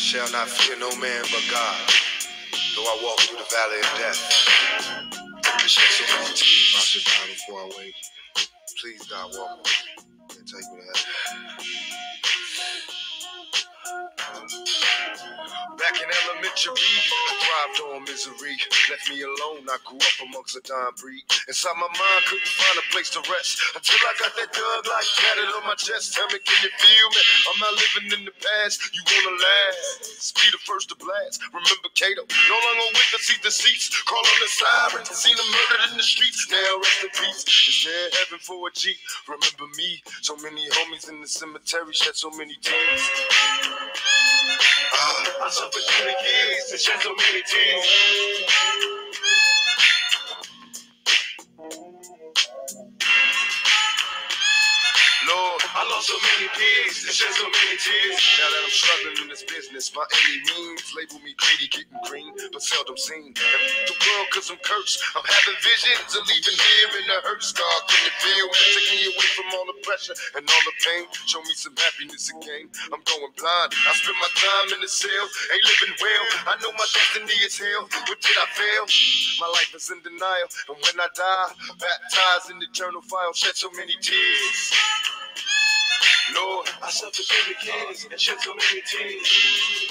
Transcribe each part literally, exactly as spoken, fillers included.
Shall not fear no man but God. Though I walk through the valley of death, I shed so many tears. I should die before I wake. Please, God, walk with me and take me to heaven. Back in elementary, I thrived on misery. Left me alone, I grew up amongst a dying breed. Inside my mind, couldn't find a place to rest until I got that thug like tatted on my chest. Tell me, can you feel me? I'm not living in the past. You wanna last? Be the first to blast. Remember Cato? No longer with us, see the seats. Call on the sirens. Seen them murdered in the streets. Now rest in peace. Is there heaven for a G? Remember me? So many homies in the cemetery shed so many tears. Uh, I suffered through the years and shed so many tears. Lord, I lost so many kids and shed so many tears. Now that I'm struggling in this business, by any means, label me greedy, getting green, but seldom seen. And the world, cause I'm cursed. I'm having visions of leaving here in the hurt scar. Can you feel? Take me away from all the pressure and all the pain. Show me some happiness again. I'm going blind. I spend my time in the cell, ain't living well. I know my destiny is hell, but did I fail? My life is in denial, and when I die, baptized in the eternal fire, shed so many tears. Lord, I suffered through the years and shed so many tears.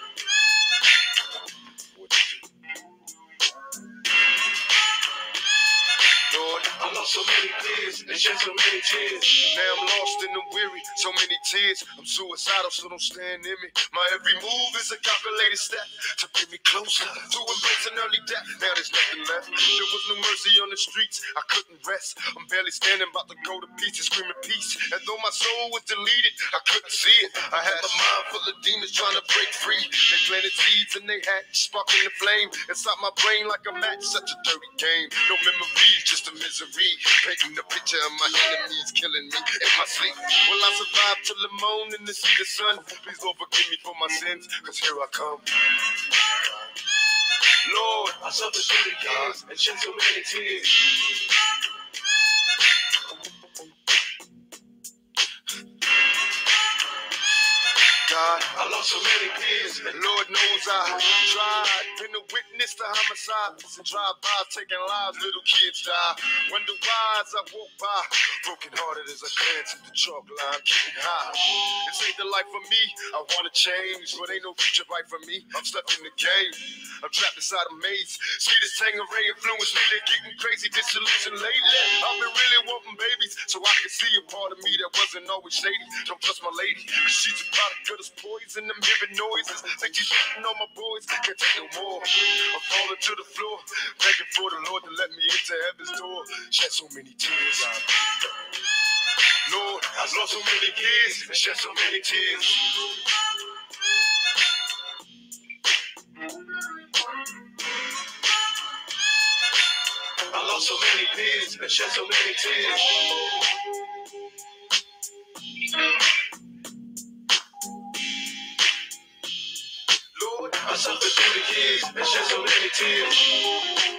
Lord, I lost so many years and shed so many tears. Now I'm lost and I'm weary, so many tears. I'm suicidal, so don't stand near me. My every move is a calculated step to bring me closer to embrace an early death. Now there's nothing left. There was no mercy on the streets. I couldn't rest. I'm barely standing, about to go to pieces, screaming peace. And though my soul was deleted, I couldn't see it. I had my mind full of demons trying to break free. They planted seeds and they hatched, sparking the flame inside my brain like a match. Such a dirty game. No memories, just a misery. Painting the picture of my enemies killing me in my sleep. Will I survive till the morning to see the sun? Please, Lord, forgive me for my sins, cause here I come. Lord, I suffered through the years and shed so many tears. God, I lost so many kids, and Lord knows I tried. Been a witness to homicides and drive-bys taking lives, little kids die. Wonder why as I walk by, broken hearted as I glance at the chalk line, getting high. This ain't the life for me, I wanna change, but ain't no future right for me. I'm stuck in the game, I'm trapped inside a maze. See this Tangeray influence me, they're getting crazy, disillusioned lately. I've been really wanting babies, so I can see a part of me that wasn't always shady. Don't trust my lady, cause she's a product of this poison. I'm hearing noises, think she's hitting on my boys, can't take no more. I'm falling to the floor, begging for the Lord to let me into heaven's door. Shed so many tears, Lord, I lost so many kids and shed so many tears. I lost so many kids and shed so many tears. Lord, I suffered through the years and shed so many tears.